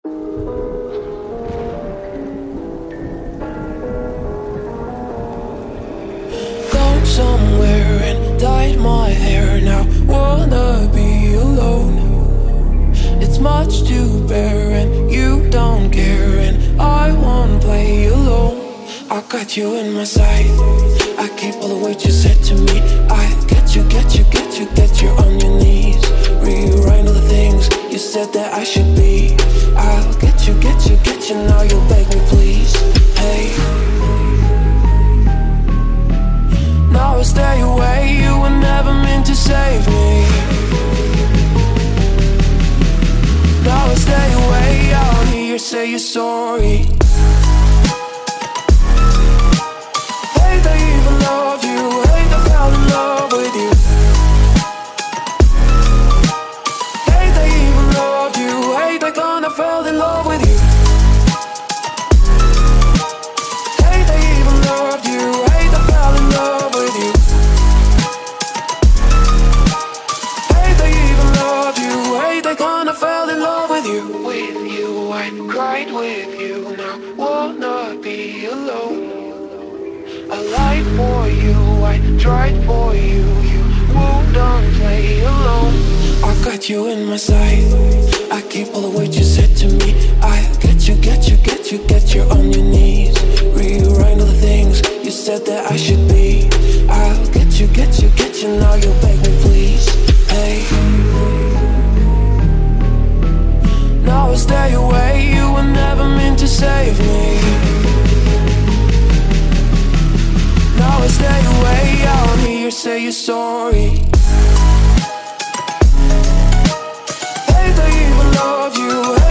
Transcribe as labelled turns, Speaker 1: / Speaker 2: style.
Speaker 1: Gone somewhere and dyed my hair. Now wanna be alone. It's much to bear and you don't care, and I won't play alone. I got you in my sight. I keep all the words you said to me. I get you, get you, get you, get you on your knees. Rewrite all the things you said that I should be. I'll get you, get you, get you. Now you'll beg me please. Hey, now I stay away. You were never meant to save me. Now I stay away. I don't hear you say you're sorry. Hate I even loved you. Hate I fell in love with you. Hate I even loved you. Hate I kinda fell in love with you. Hate I even loved you. Hate I fell in love with you. Hate I even loved you. Hate I kinda fell in love with you. With you, I cried with you. Now wanna be alone. I lied for you, I tried for you. You wouldn't play alone. I got you in my sight. I keep all the words you said to me. I get you, get you, get you, get you on your knees. Rewrite all the things you said that I should be. I'll get you, get you, get you. Now you'll beg me please. Hey, now I stay away. You were never meant to save me. Now I stay away. I don't hear you say you're sorry. Hate I even loved you.